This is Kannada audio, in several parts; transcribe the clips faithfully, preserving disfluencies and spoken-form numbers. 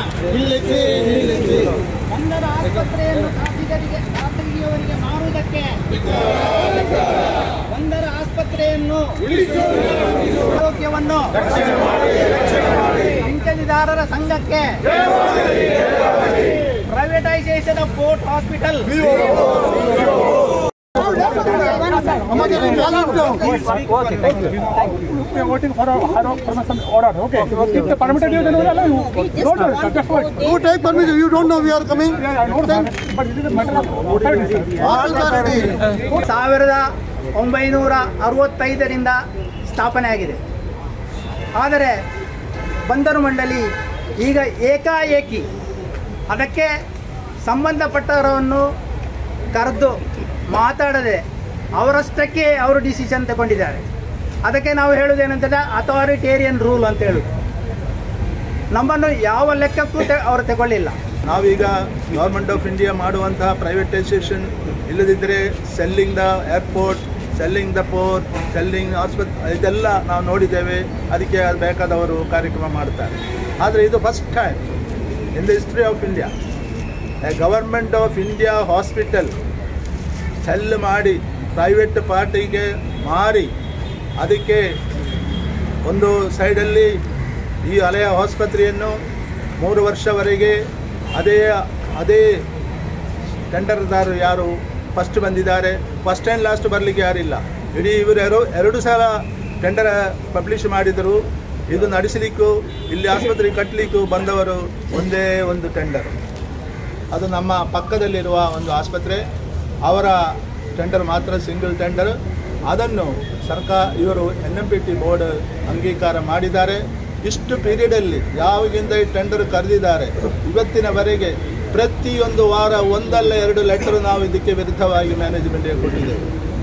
ನಿಲ್ಲಿಸಿ ನಿಲ್ಲಿಸಿ. ಬಂದರ ಆಸ್ಪತ್ರೆಯನ್ನು ಖಾಸಗಿಯವರಿಗೆ ಖಾಸಗಿಯವರಿಗೆ ಮಾರುವುದಕ್ಕೆ, ಬಂದರ ಆಸ್ಪತ್ರೆಯನ್ನು ಆರೋಗ್ಯವನ್ನು ಪಿಂಚಣಿದಾರರ ಸಂಘಕ್ಕೆ, privatization of port hospital, waiting for some order. Okay. If the permitted you, then we allow you. Don't worry, sir. Just wait. You take permission. You don't know we are coming. Yeah, I know, sir. But it is a matter of authority, sir. ಸಾವಿರದ ಒಂಬೈನೂರ ಅರವತ್ತೈದರಿಂದ ಸ್ಥಾಪನೆಯಾಗಿದೆ. ಆದರೆ ಬಂದರು ಮಂಡಳಿ ಈಗ ಏಕಾಏಕಿ ಅದಕ್ಕೆ ಸಂಬಂಧಪಟ್ಟವರನ್ನು ಕರೆದು ಮಾತಾಡದೆ ಅವರಷ್ಟಕ್ಕೆ ಅವರು ಡಿಸಿಷನ್ ತಗೊಂಡಿದ್ದಾರೆ. ಅದಕ್ಕೆ ನಾವು ಹೇಳುವುದೇನಂತಂದರೆ ಅಥಾರಿಟೇರಿಯನ್ ರೂಲ್ ಅಂತ ಹೇಳುದು. ನಮ್ಮನ್ನು ಯಾವ ಲೆಕ್ಕಕ್ಕೂ ಅವರು ತಗೊಳ್ಳಿಲ್ಲ. ನಾವೀಗ ಗೌರ್ಮೆಂಟ್ ಆಫ್ ಇಂಡಿಯಾ ಮಾಡುವಂತಹ ಪ್ರೈವೇಟೈಸೇಷನ್ ಇಲ್ಲದಿದ್ದರೆ selling the airport, selling the port, selling ಆಸ್ಪತ್ರೆ ಇದೆಲ್ಲ ನಾವು ನೋಡಿದ್ದೇವೆ. ಅದಕ್ಕೆ ಬೇಕಾದವರು ಕಾರ್ಯಕ್ರಮ ಮಾಡ್ತಾರೆ. ಆದರೆ ಇದು first time in the history of India a government of India hospital sell ಮಾಡಿ ಪ್ರೈವೇಟ್ ಪಾರ್ಟಿಗೆ ಮಾರಿ ಅದಕ್ಕೆ ಒಂದು ಸೈಡಲ್ಲಿ ಈ ಹಳೆಯ ಆಸ್ಪತ್ರೆಯನ್ನು ಮೂರು ವರ್ಷವರೆಗೆ ಅದೇ ಅದೇ ಟೆಂಡರ್ದಾರರು ಯಾರು ಫಸ್ಟ್ ಬಂದಿದ್ದಾರೆ, ಫಸ್ಟ್ ಆ್ಯಂಡ್ ಲಾಸ್ಟ್ ಬರಲಿಕ್ಕೆ ಯಾರಿಲ್ಲ. ಇಡೀ ಇವರು ಎರಡು ಎರಡು ಸಲ ಟೆಂಡರ್ ಪಬ್ಲಿಷ್ ಮಾಡಿದರು. ಇದು ನಡೆಸಲಿಕ್ಕೂ ಇಲ್ಲಿ ಆಸ್ಪತ್ರೆ ಕಟ್ಟಲಿಕ್ಕೂ ಬಂದವರು ಒಂದೇ ಒಂದು ಟೆಂಡರ್, ಅದು ನಮ್ಮ ಪಕ್ಕದಲ್ಲಿರುವ ಒಂದು ಆಸ್ಪತ್ರೆ. ಅವರ ಟೆಂಡರ್ ಮಾತ್ರ ಸಿಂಗಲ್ ಟೆಂಡರ್. ಅದನ್ನು ಸರ್ಕಾರ ಇವರು N M P T board ಅಂಗೀಕಾರ ಮಾಡಿದ್ದಾರೆ. ಇಷ್ಟು ಪೀರಿಯಡಲ್ಲಿ ಯಾವಾಗಿಂದ ಈ ಟೆಂಡರ್ ಕರೆದಿದ್ದಾರೆ ಇವತ್ತಿನವರೆಗೆ ಪ್ರತಿಯೊಂದು ವಾರ ಒಂದಲ್ಲ ಎರಡು ಲೆಟರ್ ನಾವು ಇದಕ್ಕೆ ವಿರುದ್ಧವಾಗಿ ಮ್ಯಾನೇಜ್ಮೆಂಟ್ಗೆ ಕೊಟ್ಟಿದ್ದೇವೆ.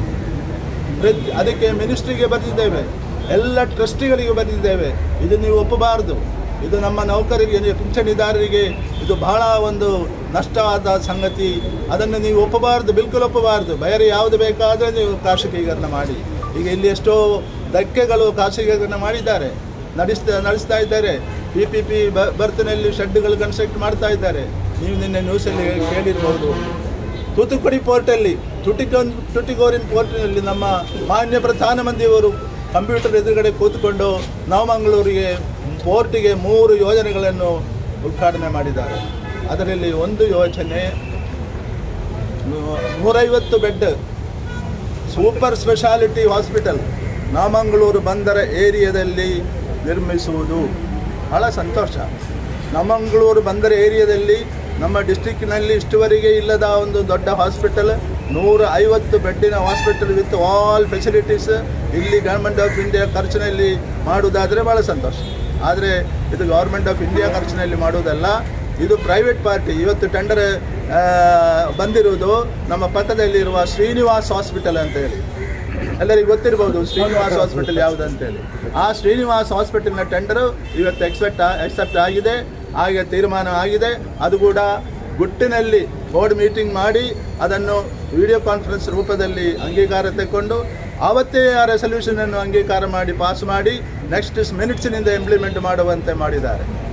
ಪ್ರತಿ ಅದಕ್ಕೆ ಮಿನಿಸ್ಟ್ರಿಗೆ ಬರೆದಿದ್ದೇವೆ, ಎಲ್ಲ ಟ್ರಸ್ಟಿಗಳಿಗೆ ಬರೆದಿದ್ದೇವೆ. ಇದು ನೀವು ಒಪ್ಪಬಾರದು. ಇದು ನಮ್ಮ ನೌಕರಿಗೆ, ಪಿಂಚಣಿದಾರರಿಗೆ ಇದು ಬಹಳ ಒಂದು ನಷ್ಟವಾದ ಸಂಗತಿ. ಅದನ್ನು ನೀವು ಒಪ್ಪಬಾರದು, ಬಿಲ್ಕುಲ್ ಒಪ್ಪಬಾರದು. ಬೇರೆ ಯಾವುದು ಬೇಕಾದರೆ ನೀವು ಖಾಸಗೀಕರಣ ಮಾಡಿ. ಈಗ ಇಲ್ಲಿ ಎಷ್ಟೋ ಧಕ್ಕೆಗಳು ಖಾಸಗೀಕರಣ ಮಾಡಿದ್ದಾರೆ, ನಡೆಸ್ತಾ ನಡೆಸ್ತಾ ಇದ್ದಾರೆ. ಪಿ ಪಿ ಪಿ ಬರ್ತ್ನಲ್ಲಿ ಶೆಡ್ಗಳು ಕನ್ಸ್ಟ್ರಕ್ಟ್ ಮಾಡ್ತಾ ಇದ್ದಾರೆ. ನೀವು ನಿನ್ನೆ ನ್ಯೂಸಲ್ಲಿ ಕೇಳಿರ್ಬೋದು. ತೂತುಕುಡಿ ಪೋರ್ಟಲ್ಲಿ ಟುಟಿಕೋನ್ ಟುಟಿಕೋರಿನ್ ಪೋರ್ಟ್ನಲ್ಲಿ ನಮ್ಮ ಮಾನ್ಯ ಪ್ರಧಾನಮಂತ್ರಿಯವರು ಕಂಪ್ಯೂಟರ್ ಎದುರುಗಡೆ ಕೂತ್ಕೊಂಡು ನವಮಂಗಳೂರಿಗೆ ಪೋರ್ಟಿಗೆ ಮೂರು ಯೋಜನೆಗಳನ್ನು ಉದ್ಘಾಟನೆ ಮಾಡಿದ್ದಾರೆ. ಅದರಲ್ಲಿ ಒಂದು ಯೋಜನೆ ನೂರೈವತ್ತು bed super speciality hospital Nava Mangaluru ಬಂದರ ಏರಿಯಾದಲ್ಲಿ ನಿರ್ಮಿಸುವುದು. ಬಹಳ ಸಂತೋಷ. ನವಮಂಗಳೂರು ಬಂದರ ಏರಿಯಾದಲ್ಲಿ ನಮ್ಮ ಡಿಸ್ಟಿಕ್ನಲ್ಲಿ ಇಷ್ಟುವರೆಗೆ ಇಲ್ಲದ ಒಂದು ದೊಡ್ಡ ಹಾಸ್ಪಿಟಲ್, ನೂರ ಐವತ್ತು ಬೆಡ್ಡಿನ ಹಾಸ್ಪಿಟಲ್ ವಿತ್ ಆಲ್ ಫೆಸಿಲಿಟೀಸ್ ಇಲ್ಲಿ ಗೌರ್ಮೆಂಟ್ ಆಫ್ ಇಂಡಿಯಾ ಖರ್ಚಿನಲ್ಲಿ ಮಾಡುವುದಾದರೆ ಭಾಳ ಸಂತೋಷ. ಆದರೆ ಇದು ಗೌರ್ಮೆಂಟ್ ಆಫ್ ಇಂಡಿಯಾ ಖರ್ಚಿನಲ್ಲಿ ಮಾಡುವುದಲ್ಲ, ಇದು ಪ್ರೈವೇಟ್ ಪಾರ್ಟಿ. ಇವತ್ತು ಟೆಂಡರ್ ಬಂದಿರುವುದು ನಮ್ಮ ಪಕ್ಕದಲ್ಲಿರುವ ಶ್ರೀನಿವಾಸ್ ಹಾಸ್ಪಿಟಲ್ ಅಂತೇಳಿ, ಎಲ್ಲರಿಗೂ ಗೊತ್ತಿರ್ಬೋದು ಶ್ರೀನಿವಾಸ್ ಹಾಸ್ಪಿಟಲ್ ಯಾವುದಂತೇಳಿ. ಆ ಶ್ರೀನಿವಾಸ್ ಹಾಸ್ಪಿಟಲ್ನ ಟೆಂಡರು ಇವತ್ತು ಎಕ್ಸೆಪ್ಟ್ ಎಕ್ಸೆಪ್ಟ್ ಆಗಿದೆ, ಹಾಗೆ ತೀರ್ಮಾನ ಆಗಿದೆ. ಅದು ಕೂಡ ಗುಟ್ಟಿನಲ್ಲಿ ಬೋರ್ಡ್ ಮೀಟಿಂಗ್ ಮಾಡಿ ಅದನ್ನು ವಿಡಿಯೋ ಕಾನ್ಫರೆನ್ಸ್ ರೂಪದಲ್ಲಿ ಅಂಗೀಕಾರ ತೆಕ್ಕೊಂಡು ಆವತ್ತೇ ಆ ರೆಸಲ್ಯೂಷನನ್ನು ಅಂಗೀಕಾರ ಮಾಡಿ ಪಾಸ್ ಮಾಡಿ ನೆಕ್ಸ್ಟ್ ಮಿನಿಟ್ಸಿನಿಂದ ಇಂಪ್ಲಿಮೆಂಟ್ ಮಾಡುವಂತೆ ಮಾಡಿದ್ದಾರೆ.